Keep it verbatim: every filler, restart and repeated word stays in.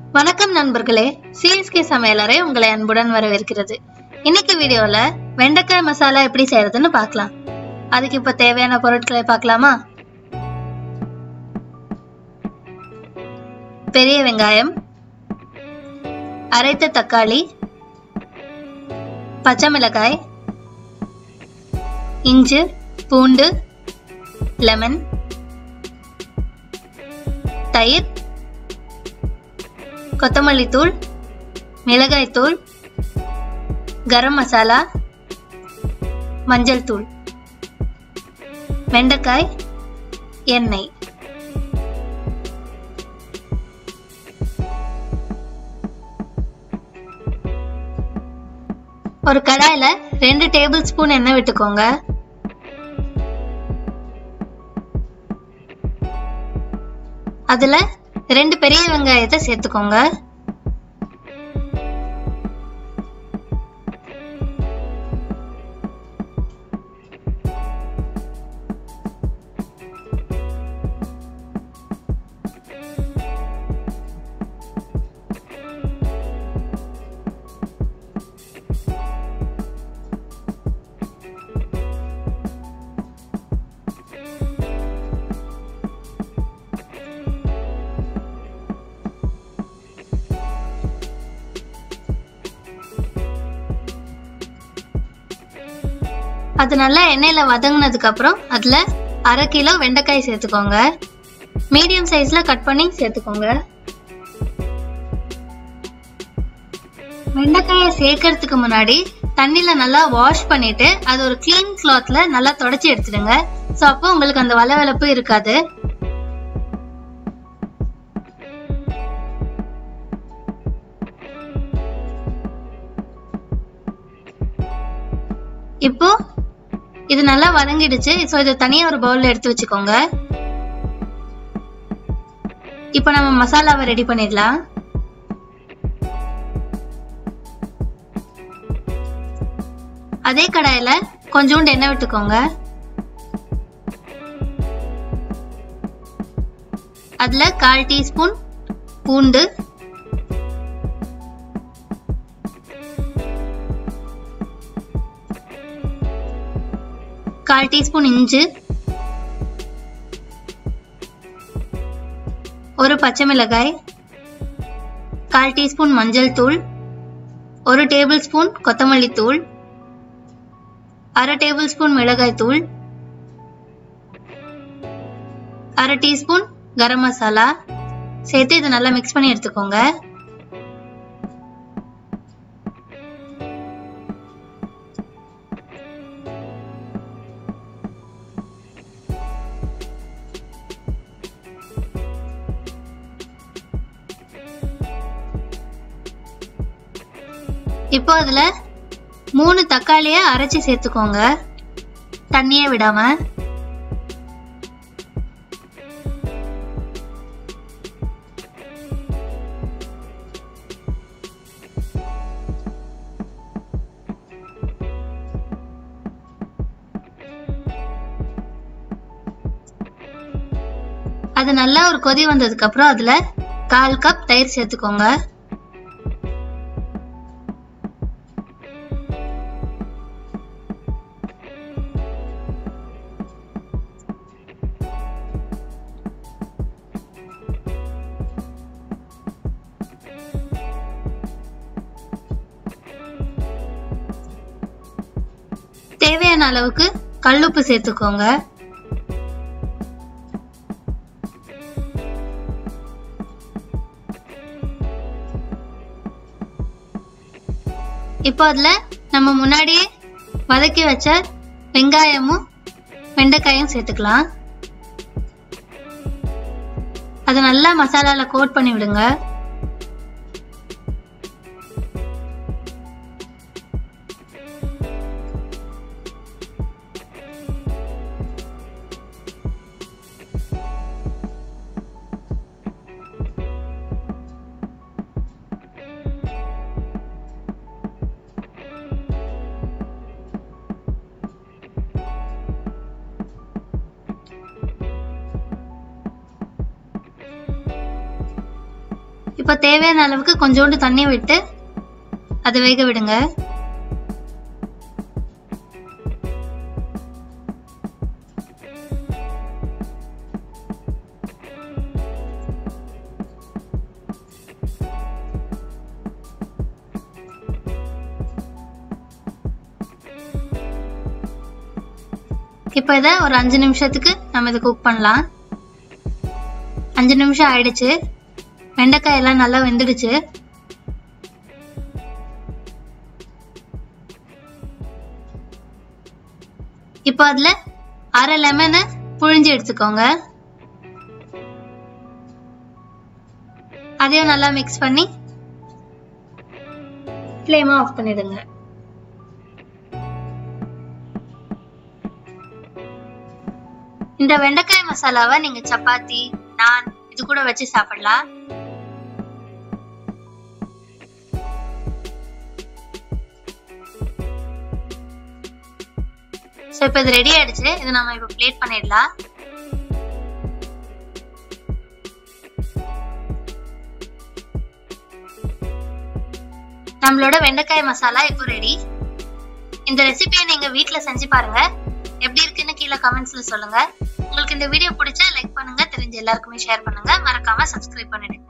வணக்கம் நண்பர்களே, சிஎஸ்கே சமையலறை உங்களை அன்புடன் வரவேற்கிறது. இன்னைக்கு வீடியோல வெண்டைக்காய் மசாலா எப்படி செய்யறதுன்னு பார்க்கலாம். அதுக்கு இப்ப தேவையான பொருட்களை பார்க்கலாமா? பெரிய வெங்காயம், அரைத்த தக்காளி, பச்சை மிளகாய், இஞ்சி, பூண்டு, லெமன், தயிர், கொத்தமல்லி தூள், மிளகாய் தூள், கரம் மசாலா, மஞ்சள் தூள், வெண்டைக்காய், எண்ணெய். ஒரு கடாயில ரெண்டு டேபிள் ஸ்பூன் எண்ணெய் விட்டுக்கோங்க. அதுல ரெண்டு பெரிய வெங்காயத்தை சேர்த்துக்கோங்க. அது நல்லா எண்ணெயில வதங்கினதுக்கு அப்புறம் அதுல அரை கிலோ வெண்டைக்காய் சேர்த்துக்கோங்க. மீடியம் சைஸ்ல கட் பண்ணி சேர்த்துக்கோங்க. வெண்டைக்காயை சேர்க்கறதுக்கு முன்னாடி தண்ணியில நல்லா வாஷ் பண்ணிட்டு அது ஒரு கிளீன் கிளாத்ல நல்லா தொடச்சி எடுத்துடுங்க. சோ அப்போ உங்களுக்கு அந்த வளவளப்பு இருக்காது. இப்போ இது நல்லா வதங்கிடுச்சு. சோ இதை தனியா ஒரு பவுல்ல எடுத்து வச்சுக்கோங்க. இப்போ நம்ம மசாலாவை ரெடி பண்ணிடலாம். அதே கடாயில கொஞ்சோண்டு எண்ணெய் விட்டுக்கோங்க. அதுல கால் டீஸ்பூன் பூண்டு, கால் டீஸ்பூன் இஞ்சி, ஒரு பச்சை மிளகாய், கால் டீஸ்பூன் மஞ்சள் தூள், ஒரு டேபிள் ஸ்பூன் கொத்தமல்லி தூள், அரை டேபிள் ஸ்பூன் மிளகாய் தூள், அரை டீஸ்பூன் கரம் மசாலா சேர்த்து இதை நல்லா மிக்ஸ் பண்ணி எடுத்துக்கோங்க. இப்போ அதுல மூணு தக்காளிய அரைச்சி சேர்த்துக்கோங்க, தண்ணியே விடாம. அது நல்லா ஒரு கொதி வந்ததுக்கு அப்புறம் அதுல கால் கப் தயிர் சேர்த்துக்கோங்க. தேவையான அளவுக்கு கல்லுப்பு சேர்த்துக்கோங்க. இப்போ அதுல நம்ம முன்னாடியே வதக்கி வச்ச வெங்காயமும் வெண்டைக்காயும் சேர்த்துக்கலாம். அதை நல்லா மசாலால கோட் பண்ணி விடுங்க. இப்போ தேவையான அளவுக்கு கொஞ்சோண்டு தண்ணி விட்டு அதை வேக விடுங்க. இப்போ இதை ஒரு அஞ்சு நிமிஷத்துக்கு நம்ம இதை குக் பண்ணலாம். அஞ்சு நிமிஷம் ஆயிடுச்சு. வெண்டைக்காய் எல்லாம் நல்லா வெந்துடுச்சு. இப்போ அதுல அரை லெமனை புழிஞ்சு எடுத்துக்கோங்க. அதையும் நல்லா மிக்ஸ் பண்ணி ஃப்ளேமை ஆஃப் பண்ணிடுங்க. இந்த வெண்டைக்காய் மசாலாவை நீங்க சப்பாத்தி, நான் இது கூட வச்சு சாப்பிடலாம். சோ இப்போ இது ரெடி ஆயிடுச்சு. இதை நம்ம இப்போ பிளேட் பண்ணிடலாம். நம்மளோட வெண்டைக்காய் மசாலா இப்போ ரெடி. இந்த ரெசிபியை நீங்க வீட்ல செஞ்சு பாருங்க. எப்படி இருக்குன்னு கீழே கமெண்ட்ஸ்ல சொல்லுங்க. உங்களுக்கு இந்த வீடியோ பிடிச்சா லைக் பண்ணுங்க, தெரிஞ்ச எல்லாருக்குமே ஷேர் பண்ணுங்க, மறக்காம சப்ஸ்கிரைப் பண்ணிடுங்க.